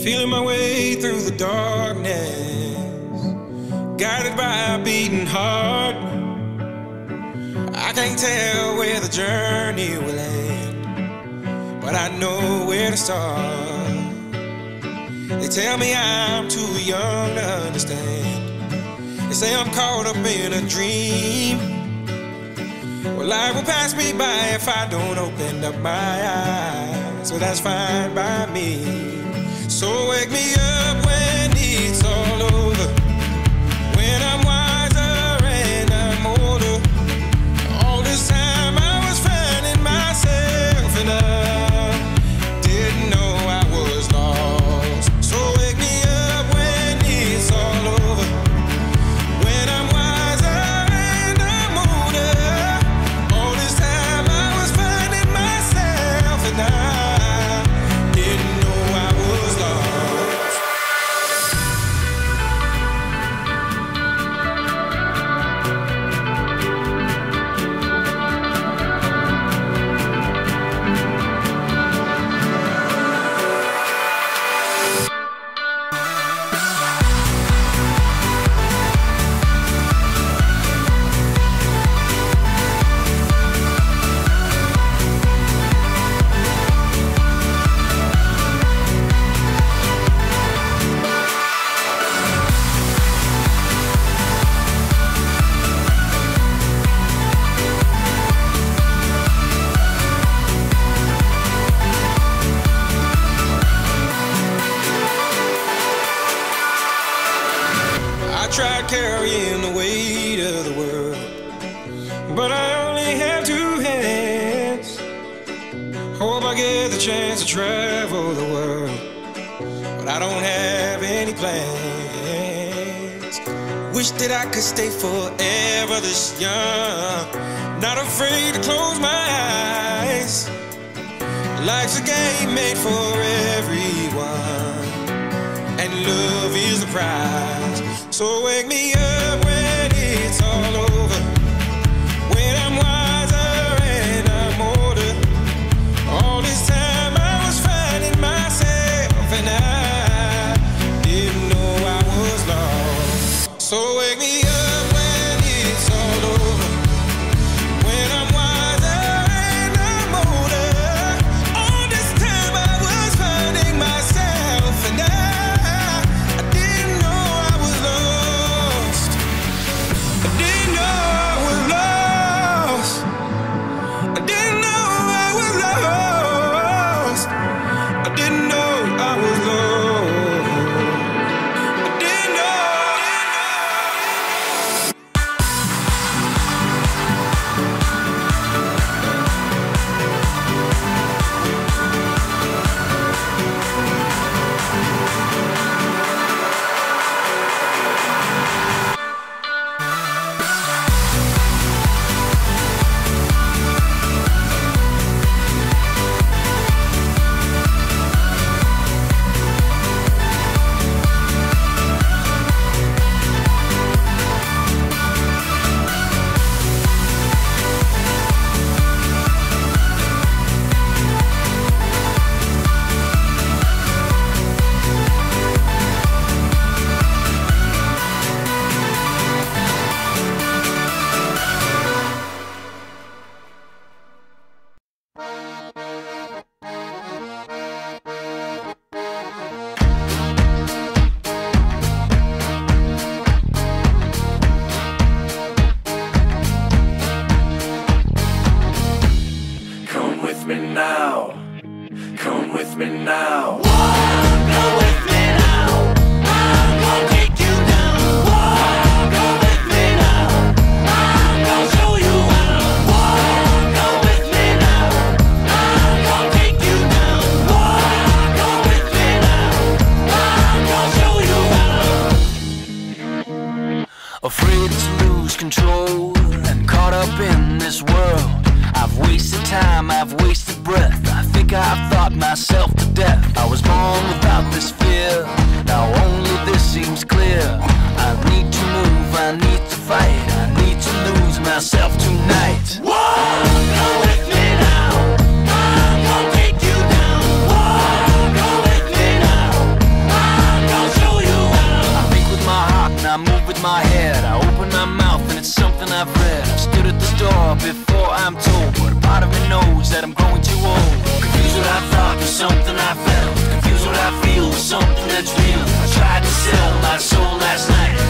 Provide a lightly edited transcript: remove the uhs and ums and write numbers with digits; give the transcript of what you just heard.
Feeling my way through the darkness, guided by a beating heart. I can't tell where the journey will end, but I know where to start. They tell me I'm too young to understand. They say I'm caught up in a dream. Well, life will pass me by if I don't open up my eyes. So that's fine by me. So wake me up when it's all over, when I'm wiser and I'm older. All this time I was finding myself and I didn't know I was lost. So wake me up when it's all over, when I'm wiser and I'm older. All this time I was finding myself and I didn't know I was lost. I tried carrying the weight of the world, but I only have two hands. Hope I get the chance to travel the world, but I don't have any plans. Wish that I could stay forever this young, not afraid to close my eyes. Life's a game made for everyone, and love is the prize. So wake me up when it's all over, when I'm wiser and I'm older. All this time I was finding myself and I didn't know I was lost. So wake me up when it's all over, when I'm wiser and I'm older. All this time I was finding myself and I didn't know I was lost. I didn't know I was lost. I didn't know I was lost. I didn't know I was lost. I didn't know. Come with me now. Come with me now. Come with me now. I'm gonna take you down. Come with me now. I'm gonna show you how. Come with me now. I'm gonna take you down. Come with me now. I'm gonna show you how. Afraid to lose control and caught up in this world. I've wasted time, I've wasted breath. I think I've thought myself to death. I was born without this fear, now only this seems clear. I need to move, I need to fight, I need to lose myself tonight. Come with me now. I'm gonna take you down. Come with me now. I've read. I've stood at the door before I'm told, but a part of me knows that I'm growing too old. Confused what I thought was something I felt. Confused what I feel was something that's real. I tried to sell my soul last night.